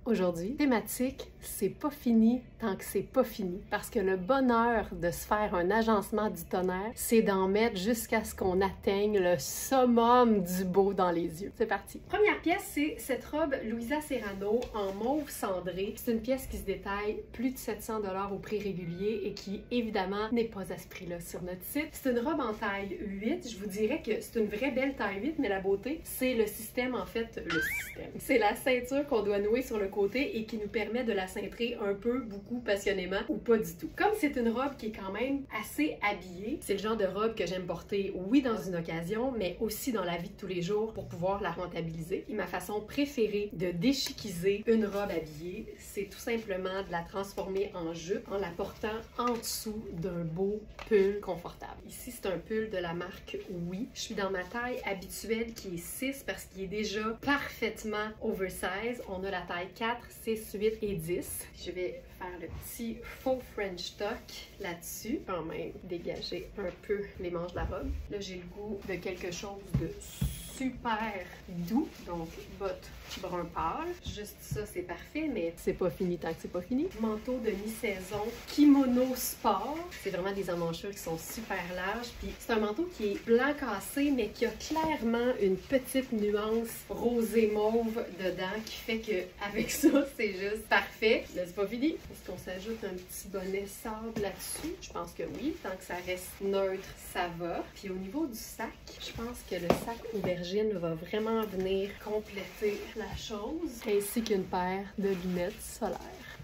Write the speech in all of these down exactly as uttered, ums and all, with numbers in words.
Aujourd'hui, thématique, c'est pas fini tant que c'est pas fini. Parce que le bonheur de se faire un agencement du tonnerre, c'est d'en mettre jusqu'à ce qu'on atteigne le summum du beau dans les yeux. C'est parti! Première pièce, c'est cette robe Louisa Serrano en mauve cendré. C'est une pièce qui se détaille plus de sept cents dollars au prix régulier et qui, évidemment, n'est pas à ce prix-là sur notre site. C'est une robe en taille huit. Je vous dirais que c'est une vraie belle taille huit, mais la beauté, c'est le système, en fait, le système. C'est la ceinture qu'on doit nouer sur le côté et qui nous permet de la cintrer un peu, beaucoup, passionnément ou pas du tout. Comme c'est une robe qui est quand même assez habillée, c'est le genre de robe que j'aime porter, oui, dans une occasion, mais aussi dans la vie de tous les jours pour pouvoir la rentabiliser. Et ma façon préférée de déchiquiser une robe habillée, c'est tout simplement de la transformer en jupe en la portant en dessous d'un beau pull confortable. Ici, c'est un pull de la marque Oui. Je suis dans ma taille habituelle qui est six parce qu'il est déjà parfaitement oversize. On a la taille quatre, six, huit et dix. Je vais faire le petit faux French tuck là-dessus, quand même dégager un peu les manches de la robe. Là, j'ai le goût de quelque chose de super doux, donc bottes brun pâle. Juste ça, c'est parfait, mais c'est pas fini tant que c'est pas fini. Manteau de mi-saison, kimono sport. C'est vraiment des emmanchures qui sont super larges. Puis c'est un manteau qui est blanc cassé, mais qui a clairement une petite nuance rosé mauve dedans, qui fait que avec ça, c'est juste parfait. Mais c'est pas fini. Est-ce qu'on s'ajoute un petit bonnet sable là-dessus? Je pense que oui. Tant que ça reste neutre, ça va. Puis au niveau du sac, je pense que le sac aubergine va vraiment venir compléter la chose, ainsi qu'une paire de lunettes solaires.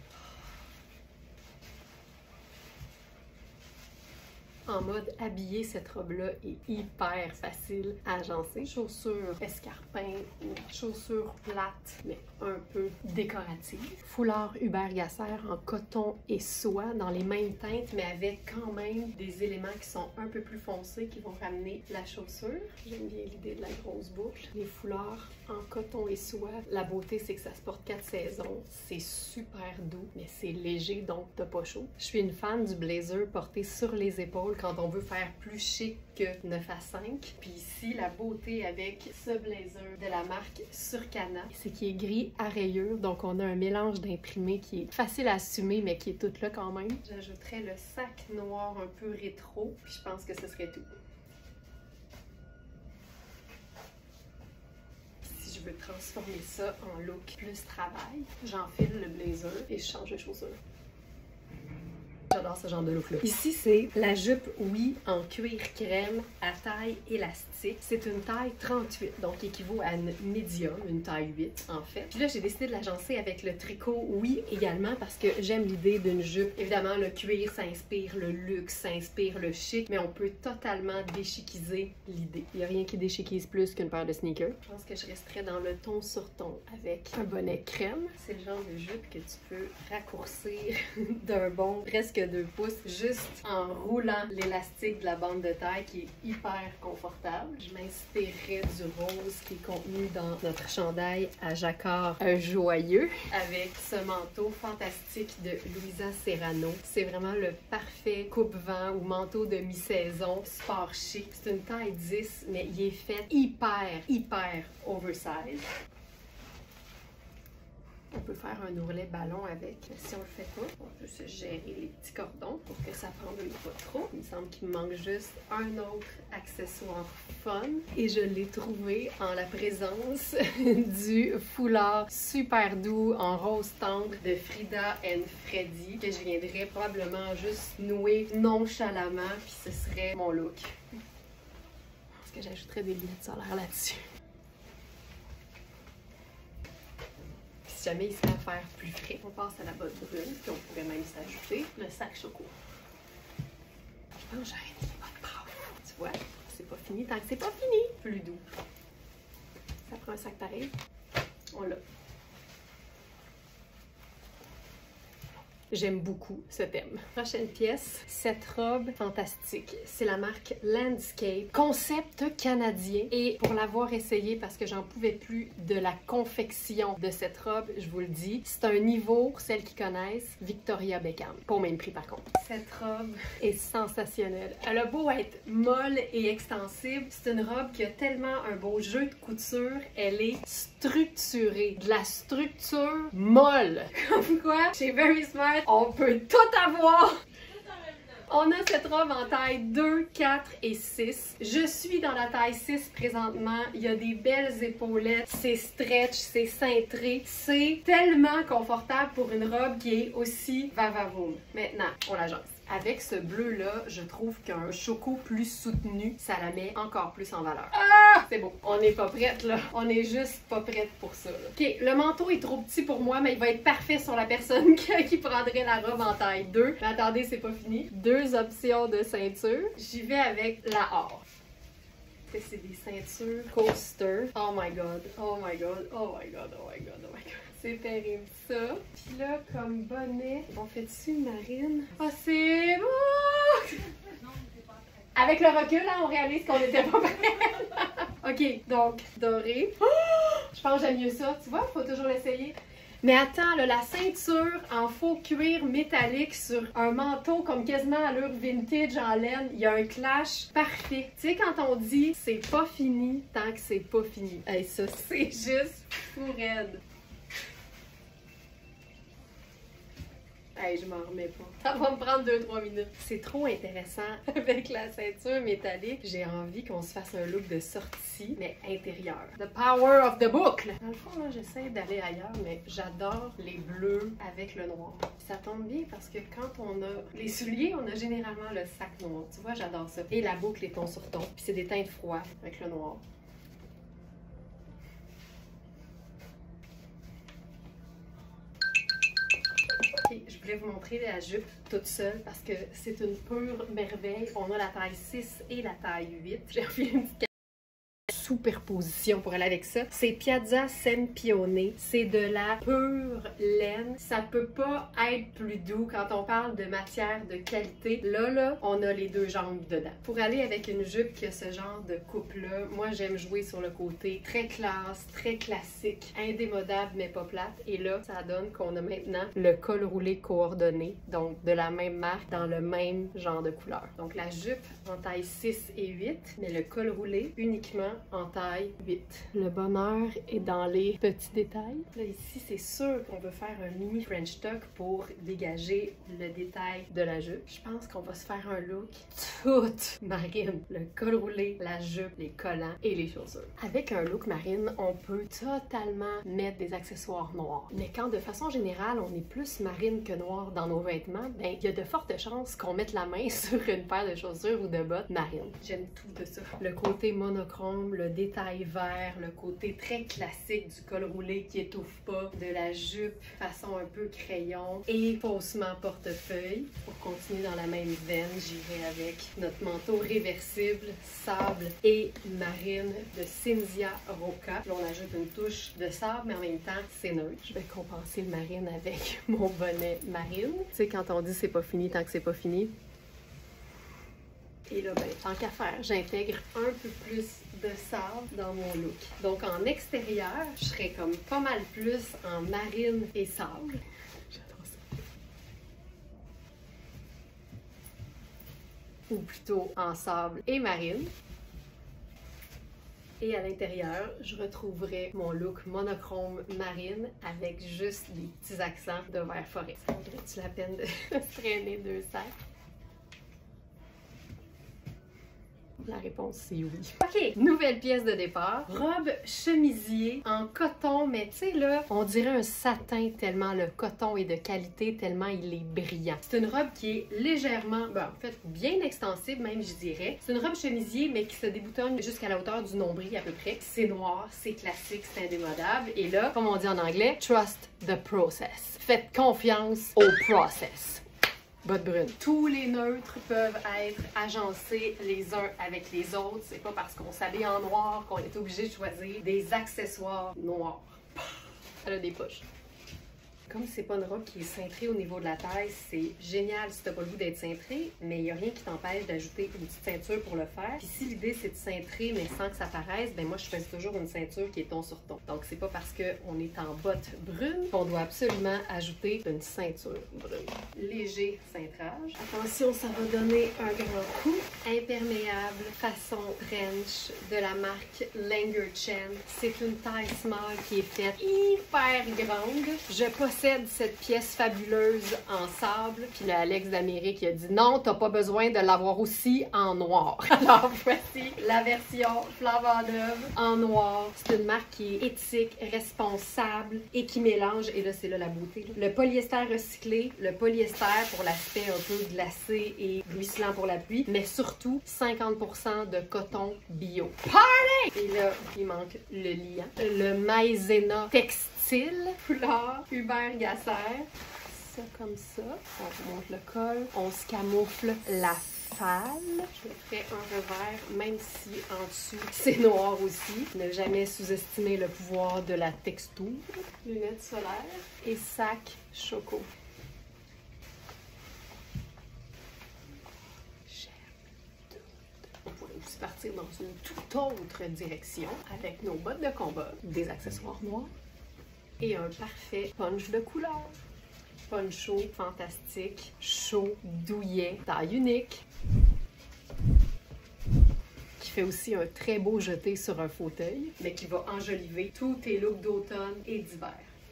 En mode habillé, cette robe-là est hyper facile à agencer. Chaussures escarpins ou chaussures plates, mais un peu décoratives. Foulard Hubert Gasser en coton et soie dans les mêmes teintes, mais avec quand même des éléments qui sont un peu plus foncés qui vont ramener la chaussure. J'aime bien l'idée de la grosse boucle. Les foulards en coton et soie. La beauté, c'est que ça se porte quatre saisons. C'est super doux, mais c'est léger, donc t'as pas chaud. Je suis une fan du blazer porté sur les épaules quand on veut faire plus chic que neuf à cinq. Puis ici, la beauté avec ce blazer de la marque Surcana, c'est qu'il est gris à rayures, donc on a un mélange d'imprimé qui est facile à assumer, mais qui est tout là quand même. J'ajouterais le sac noir un peu rétro, puis je pense que ce serait tout. Si je veux transformer ça en look plus travail, j'enfile le blazer et je change de chaussures. J'adore ce genre de look-là. Ici, c'est la jupe Oui en cuir crème à taille élastique. C'est une taille trente-huit, donc équivaut à une médium, une taille huit en fait. Puis là, j'ai décidé de l'agencer avec le tricot Oui également parce que j'aime l'idée d'une jupe. Évidemment, le cuir s'inspire le luxe, s'inspire le chic, mais on peut totalement déchiquiser l'idée. Il n'y a rien qui déchiquise plus qu'une paire de sneakers. Je pense que je resterai dans le ton sur ton avec un bonnet crème. C'est le genre de jupe que tu peux raccourcir d'un bond presque deux pouces juste en roulant l'élastique de la bande de taille qui est hyper confortable. Je m'inspirerais du rose qui est contenu dans notre chandail à jacquard joyeux avec ce manteau fantastique de Louisa Serrano. C'est vraiment le parfait coupe-vent ou manteau de mi-saison sport chic. C'est une taille dix, mais il est fait hyper, hyper oversize. On peut faire un ourlet ballon avec. Si on le fait pas, on peut se gérer les petits cordons pour que ça prenne pas trop. Il me semble qu'il me manque juste un autre accessoire fun. Et je l'ai trouvé en la présence du foulard super doux en rose tendre de Frida and Freddy que je viendrais probablement juste nouer nonchalamment puis ce serait mon look. Est-ce que j'ajouterais des lunettes solaires là-dessus? Si jamais il serait à faire plus frais, on passe à la botte brune, puis on pourrait même s'ajouter le sac choco. Je pense que j'arrête les bottes braves. Tu vois, c'est pas fini tant que c'est pas fini. Plus doux. Ça prend un sac pareil. On l'a. J'aime beaucoup ce thème. Prochaine pièce, cette robe fantastique. C'est la marque Landscape, concept canadien. Et pour l'avoir essayé, parce que j'en pouvais plus de la confection de cette robe, je vous le dis, c'est un niveau, pour celles qui connaissent, Victoria Beckham. Pas au même prix par contre. Cette robe est sensationnelle. Elle a beau être molle et extensible, c'est une robe qui a tellement un beau jeu de couture. Elle est structurée, de la structure molle. Comme quoi, chez Very Smart, on peut tout avoir! On a cette robe en taille deux, quatre et six. Je suis dans la taille six présentement. Il y a des belles épaulettes, c'est stretch, c'est cintré. C'est tellement confortable pour une robe qui est aussi va-va-voum. Maintenant, on la jase. Avec ce bleu-là, je trouve qu'un choco plus soutenu, ça la met encore plus en valeur. Ah! C'est beau. On n'est pas prête, là. On est juste pas prête pour ça, là. OK, le manteau est trop petit pour moi, mais il va être parfait sur la personne qui prendrait la robe en taille deux. Mais attendez, c'est pas fini. Deux options de ceinture. J'y vais avec la or. C'est des ceintures coaster. Oh my god, oh my god, oh my god, oh my god, oh my god. C'est terrible ça. Puis là, comme bonnet, on fait dessus une marine. Ah, oh, c'est beau! Avec le recul, là, on réalise qu'on était pas prêts. OK, donc, doré. Oh! Je pense que j'aime mieux ça. Tu vois, faut toujours l'essayer. Mais attends, là, la ceinture en faux cuir métallique sur un manteau comme quasiment à l'allure vintage en laine, il y a un clash parfait. Tu sais, quand on dit c'est pas fini tant que c'est pas fini. Hey, ça, c'est juste fou raide. Hey, je m'en remets pas. Ça va me prendre deux trois minutes. C'est trop intéressant avec la ceinture métallique. J'ai envie qu'on se fasse un look de sortie, mais intérieur. The power of the boucle! Dans le fond, là, j'essaie d'aller ailleurs, mais j'adore les bleus avec le noir. Ça tombe bien parce que quand on a les souliers, on a généralement le sac noir. Tu vois, j'adore ça. Et la boucle est ton sur ton. Puis c'est des teintes froides avec le noir. Je voulais vous montrer la jupe toute seule parce que c'est une pure merveille. On a la taille six et la taille huit. J'ai enfilé une petite superposition pour aller avec ça. C'est Piazza Sempione. C'est de la pure laine. Ça peut pas être plus doux quand on parle de matière de qualité. Là, là, on a les deux jambes dedans. Pour aller avec une jupe qui a ce genre de coupe-là, moi, j'aime jouer sur le côté très classe, très classique, indémodable, mais pas plate. Et là, ça donne qu'on a maintenant le col roulé coordonné, donc de la même marque, dans le même genre de couleur. Donc, la jupe en taille six et huit, mais le col roulé uniquement en taille huit. Le bonheur est dans les petits détails. Là, ici, c'est sûr qu'on veut faire un mini French tuck pour dégager le détail de la jupe. Je pense qu'on va se faire un look toute marine. Le col roulé, la jupe, les collants et les chaussures. Avec un look marine, on peut totalement mettre des accessoires noirs. Mais quand de façon générale, on est plus marine que noir dans nos vêtements, ben, il y a de fortes chances qu'on mette la main sur une paire de chaussures ou de bottes marines. J'aime tout de ça. Le côté monochrome, le détail vert, le côté très classique du col roulé qui étouffe pas, de la jupe façon un peu crayon et faussement portefeuille. Pour continuer dans la même veine, j'irai avec notre manteau réversible, sable et marine de Cinzia Roca. Là, on ajoute une touche de sable, mais en même temps, c'est neutre. Je vais compenser le marine avec mon bonnet marine. Tu sais, quand on dit c'est pas fini tant que c'est pas fini. Et là, ben, tant qu'à faire, j'intègre un peu plus de sable dans mon look. Donc, en extérieur, je serais comme pas mal plus en marine et sable. J'adore ça. Ou plutôt en sable et marine. Et à l'intérieur, je retrouverai mon look monochrome marine avec juste des petits accents de vert forêt. Ça vaudrait-tu la peine de se traîner deux sacs? La réponse, c'est oui. OK, nouvelle pièce de départ. Robe chemisier en coton, mais tu sais là, on dirait un satin tellement le coton est de qualité, tellement il est brillant. C'est une robe qui est légèrement, ben, en fait, bien extensible même, je dirais. C'est une robe chemisier, mais qui se déboutonne jusqu'à la hauteur du nombril à peu près. C'est noir, c'est classique, c'est indémodable. Et là, comme on dit en anglais, trust the process. Faites confiance au process. Botte brune. Tous les neutres peuvent être agencés les uns avec les autres. C'est pas parce qu'on s'habille en noir qu'on est obligé de choisir des accessoires noirs. Elle a des poches. Comme c'est pas une robe qui est cintrée au niveau de la taille, c'est génial si t'as pas le goût d'être cintré, mais il n'y a rien qui t'empêche d'ajouter une petite ceinture pour le faire. Puis si l'idée c'est de cintrer mais sans que ça paraisse, ben moi je choisis toujours une ceinture qui est ton sur ton. Donc c'est pas parce qu'on est en botte brune qu'on doit absolument ajouter une ceinture brune. léger cintrage. Attention, ça va donner un grand coup. Imperméable, façon trench de la marque Language. C'est une taille small qui est faite hyper grande. Je possède cette pièce fabuleuse en sable. Puis le Alex d'Amérique il a dit non, t'as pas besoin de l'avoir aussi en noir. Alors voici la version flambant neuve en noir. C'est une marque qui est éthique, responsable et qui mélange, et là c'est là la beauté, là, le polyester recyclé, le polyester pour l'aspect un peu glacé et ruisselant pour la pluie, mais surtout cinquante pour cent de coton bio. Party! Et là, il manque le liant. Le maïzena textile, couleur Hubert Gasser. Ça comme ça. On remonte le col. On se camoufle la falle. Je ferai un revers, même si en dessous c'est noir aussi. Ne jamais sous-estimer le pouvoir de la texture. Lunettes solaires et sac choco. On pourrait aussi partir dans une toute autre direction avec nos bottes de combat, des accessoires noirs et un parfait punch de couleur. Poncho fantastique, chaud, douillet, taille unique, qui fait aussi un très beau jeté sur un fauteuil, mais qui va enjoliver tous tes looks d'automne et d'hiver.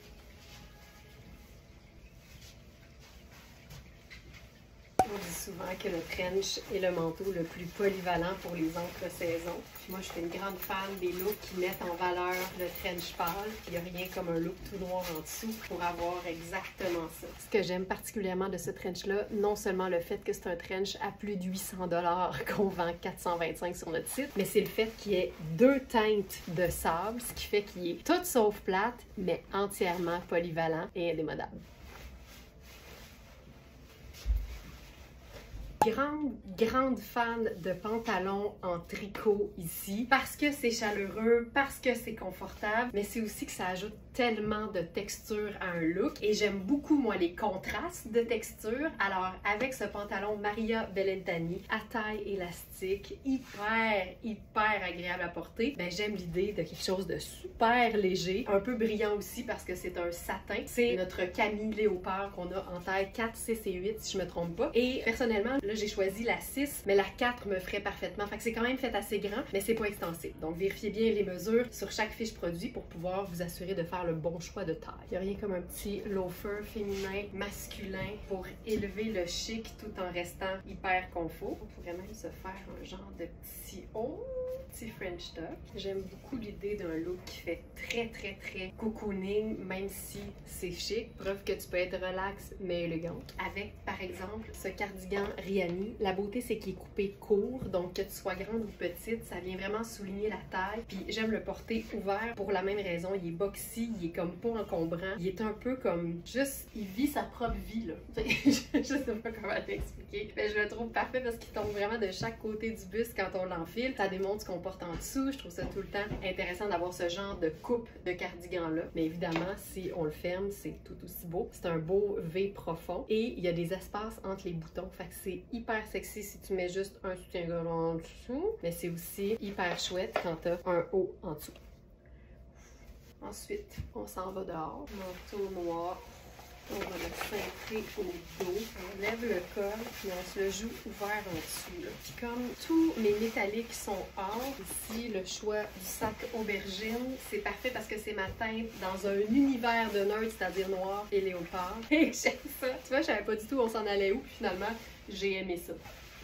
On dit souvent que le trench est le manteau le plus polyvalent pour les entre-saisons. Moi, je suis une grande fan des looks qui mettent en valeur le trench pâle. Il n'y a rien comme un look tout noir en dessous pour avoir exactement ça. Ce que j'aime particulièrement de ce trench-là, non seulement le fait que c'est un trench à plus de huit cents dollars qu'on vend quatre cent vingt-cinq sur notre site, mais c'est le fait qu'il y ait deux teintes de sable, ce qui fait qu'il est tout sauf plate, mais entièrement polyvalent et indémodable. Grande, grande fan de pantalons en tricot ici, parce que c'est chaleureux, parce que c'est confortable, mais c'est aussi que ça ajoute tellement de texture à un look. Et j'aime beaucoup, moi, les contrastes de texture. Alors, avec ce pantalon Maria Bellentani à taille élastique, hyper, hyper agréable à porter, ben j'aime l'idée de quelque chose de super léger, un peu brillant aussi parce que c'est un satin. C'est notre Camille Léopard qu'on a en taille quatre, six et huit, si je me trompe pas. Et personnellement, là, j'ai choisi la six, mais la quatre me ferait parfaitement. Fait que c'est quand même fait assez grand, mais c'est pas extensible. Donc, vérifiez bien les mesures sur chaque fiche produit pour pouvoir vous assurer de faire le bon choix de taille. Il n'y a rien comme un petit loafer féminin, masculin, pour élever le chic tout en restant hyper confort. On pourrait même se faire un genre de petit haut, petit French top. J'aime beaucoup l'idée d'un look qui fait très, très, très cocooning, même si c'est chic. Preuve que tu peux être relax, mais élégante. Avec, par exemple, ce cardigan Rihanni. La beauté, c'est qu'il est coupé court, donc que tu sois grande ou petite, ça vient vraiment souligner la taille. Puis j'aime le porter ouvert pour la même raison. Il est boxy, il est comme pas encombrant. Il est un peu comme juste, il vit sa propre vie, là. Je sais pas comment t'expliquer. Mais je le trouve parfait parce qu'il tombe vraiment de chaque côté du buste quand on l'enfile. Ça démontre ce qu'on porte en dessous. Je trouve ça tout le temps intéressant d'avoir ce genre de coupe de cardigan-là. Mais évidemment, si on le ferme, c'est tout aussi beau. C'est un beau V profond et il y a des espaces entre les boutons. Fait que c'est hyper sexy si tu mets juste un soutien-gorge en dessous. Mais c'est aussi hyper chouette quand t'as un haut en dessous. Ensuite, on s'en va dehors. Manteau noir. On va le cintrer au dos. On lève le col, puis on se le joue ouvert en dessous. Là. Puis comme tous mes métalliques sont or, ici, le choix du sac aubergine, c'est parfait parce que c'est ma teinte dans un univers de nerd, c'est-à-dire noir et léopard. Et j'aime ça. Tu vois, je savais pas du tout où on s'en allait où, puis finalement, j'ai aimé ça.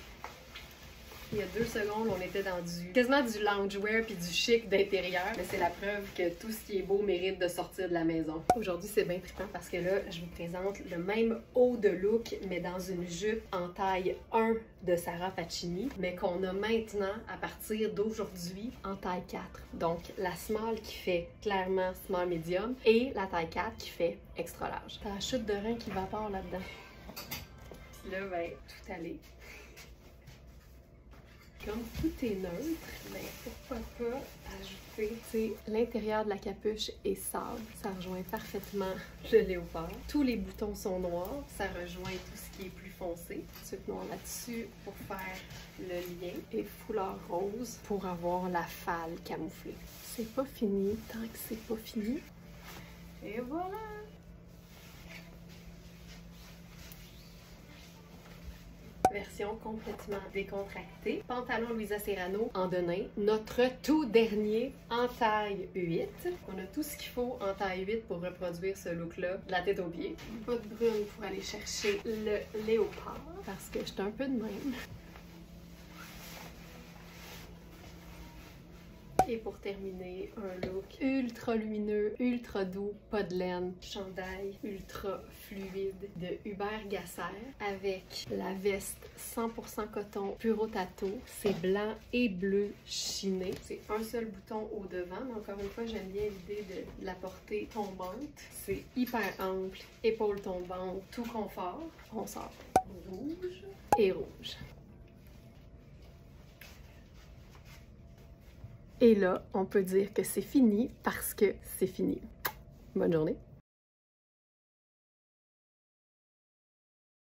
Il y a deux secondes, on était dans du quasiment du loungewear puis du chic d'intérieur. Mais c'est la preuve que tout ce qui est beau mérite de sortir de la maison. Aujourd'hui, c'est bien trippant parce que là, je vous présente le même haut de look, mais dans une jupe en taille un de Sarah Faccini, mais qu'on a maintenant, à partir d'aujourd'hui, en taille quatre. Donc, la small qui fait clairement small medium et la taille quatre qui fait extra large. T'as la chute de rein qui evapore là-dedans. Puis là, ben, tout aller. Comme tout est neutre, mais pourquoi pas ajouter, c'est l'intérieur de la capuche est sable, ça rejoint parfaitement le léopard. Tous les boutons sont noirs, ça rejoint tout ce qui est plus foncé. Ensuite, noir là-dessus pour faire le lien et foulard rose pour avoir la falle camouflée. C'est pas fini tant que c'est pas fini. Et voilà! version complètement décontractée. Pantalon Louisa Serrano en denim. Notre tout dernier en taille huit. On a tout ce qu'il faut en taille huit pour reproduire ce look-là de la tête aux pieds. Pas de brune pour aller chercher le léopard parce que j'étais un peu de même. Et pour terminer, un look ultra lumineux, ultra doux, pas de laine, chandail ultra fluide de Hubert Gasser avec la veste cent pour cent coton Puro Tato. C'est blanc et bleu chiné. C'est un seul bouton au devant, mais encore une fois, j'aime bien l'idée de la porter tombante. C'est hyper ample, épaules tombantes, tout confort. On sort rouge et rouge. Et là, on peut dire que c'est fini parce que c'est fini. Bonne journée!